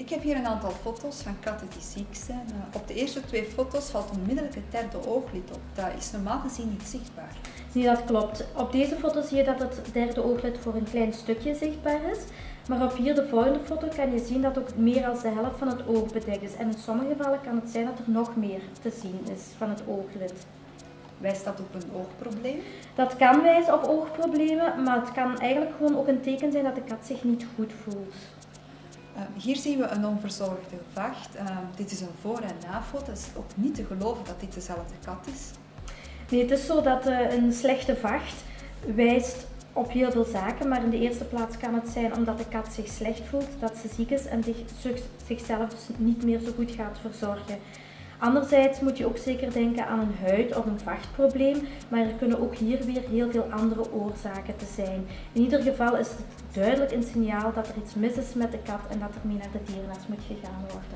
Ik heb hier een aantal foto's van katten die ziek zijn. Op de eerste 2 foto's valt onmiddellijk het derde ooglid op. Dat is normaal gezien niet zichtbaar. Nee, dat klopt. Op deze foto zie je dat het derde ooglid voor een klein stukje zichtbaar is. Maar op hier de volgende foto kan je zien dat ook meer dan de helft van het oog bedekt is. En in sommige gevallen kan het zijn dat er nog meer te zien is van het ooglid. Wijst dat op een oogprobleem? Dat kan wijzen op oogproblemen, maar het kan eigenlijk gewoon ook een teken zijn dat de kat zich niet goed voelt. Hier zien we een onverzorgde vacht. Dit is een voor- en nafoto. Het is ook niet te geloven dat dit dezelfde kat is. Nee, het is zo dat een slechte vacht wijst op heel veel zaken, maar in de eerste plaats kan het zijn omdat de kat zich slecht voelt, dat ze ziek is en zichzelf dus niet meer zo goed gaat verzorgen. Anderzijds moet je ook zeker denken aan een huid- of een vachtprobleem, maar er kunnen ook hier weer heel veel andere oorzaken te zijn. In ieder geval is het duidelijk een signaal dat er iets mis is met de kat en dat er mee naar de dierenarts moet gegaan worden.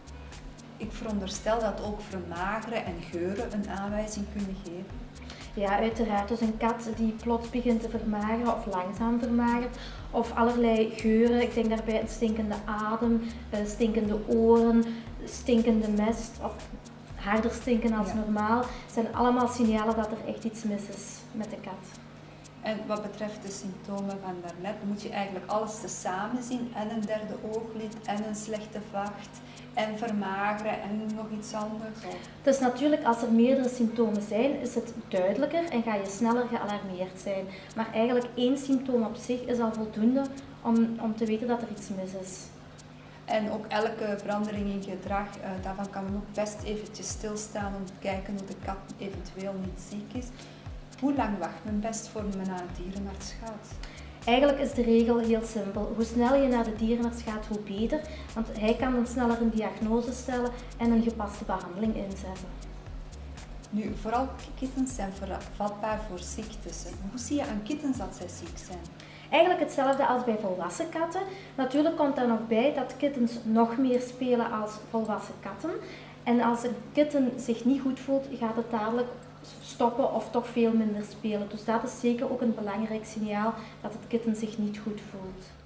Ik veronderstel dat ook vermageren en geuren een aanwijzing kunnen geven. Ja, uiteraard. Dus een kat die plots begint te vermageren of langzaam vermagert of allerlei geuren. Ik denk daarbij een stinkende adem, stinkende oren, stinkende mest of harder stinken als normaal. Zijn allemaal signalen dat er echt iets mis is met de kat. En wat betreft de symptomen van daarnet, moet je eigenlijk alles tezamen zien. En een derde ooglid, en een slechte vacht, en vermageren, en nog iets anders. Dus natuurlijk, als er meerdere symptomen zijn, is het duidelijker en ga je sneller gealarmeerd zijn. Maar eigenlijk 1 symptoom op zich is al voldoende om te weten dat er iets mis is. En ook elke verandering in gedrag, daarvan kan men ook best eventjes stilstaan om te kijken of de kat eventueel niet ziek is. Hoe lang wacht men best voor men naar een dierenarts gaat? Eigenlijk is de regel heel simpel. Hoe sneller je naar de dierenarts gaat, hoe beter. Want hij kan dan sneller een diagnose stellen en een gepaste behandeling inzetten. Nu, vooral kittens zijn vatbaar voor ziektes. Hoe zie je aan kittens dat zij ziek zijn? Eigenlijk hetzelfde als bij volwassen katten. Natuurlijk komt er nog bij dat kittens nog meer spelen als volwassen katten. En als een kitten zich niet goed voelt, gaat het dadelijk stoppen of toch veel minder spelen. Dus dat is zeker ook een belangrijk signaal dat het kitten zich niet goed voelt.